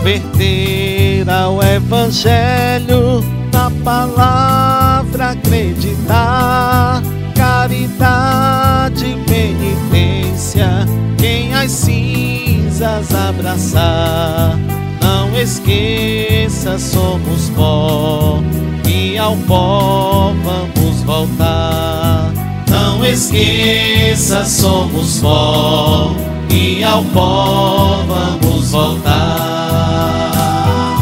converter ao Evangelho, na palavra acreditar, caridade, penitência, quem as cinzas abraçar. Não esqueça, somos pó e ao pó vamos voltar. Não esqueça, somos pó e ao pó vamos voltar.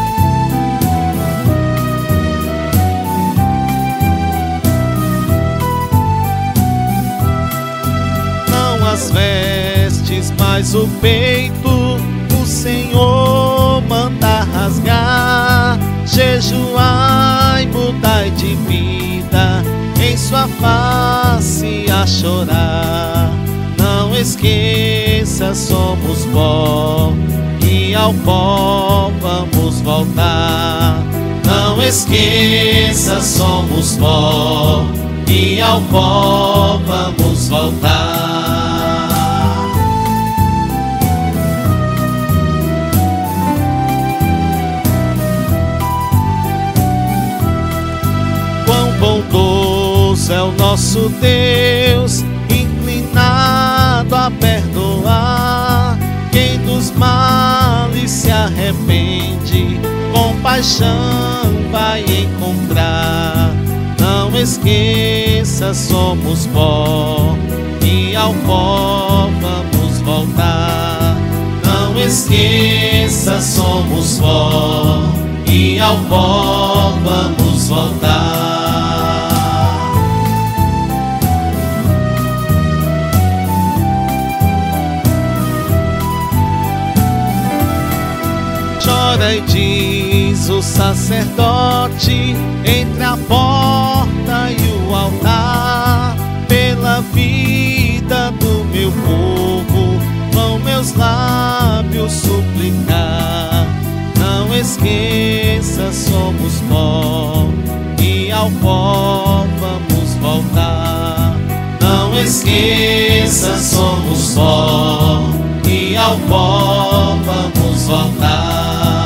Não as vestes, mas o peito, o Senhor manda rasgar. Jejuai, mudai de vida, em sua face a chorar. Não esqueça, somos pó e ao pó vamos voltar. Não esqueça, somos pó e ao pó vamos voltar. Quão bondoso é o nosso Deus, inclinado a perdoar. Quem dos males se arrepende, compaixão vai encontrar. Não esqueça, somos pó e ao pó vamos voltar. Não esqueça, somos pó e ao pó vamos voltar. Chora e diz o sacerdote entre a porta e o altar. Pela vida do meu povo vão meus lábios suplicar. Não esqueça, somos pó e ao pó vamos voltar. Não esqueça, somos pó e ao pó vamos voltar.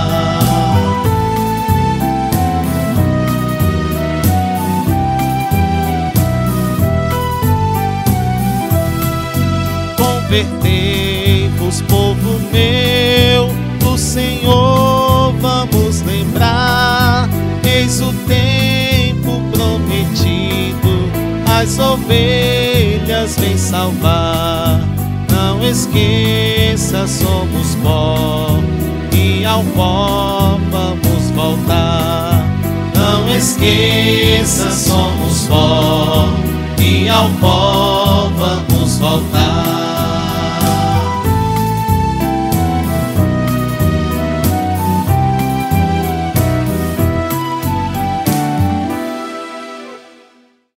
Convertei-vos, povo meu, do Senhor vamos lembrar. Eis o tempo prometido, as ovelhas vem salvar. Não esqueça, somos pó e ao pó vamos voltar. Não esqueça, somos pó e ao pó vamos voltar.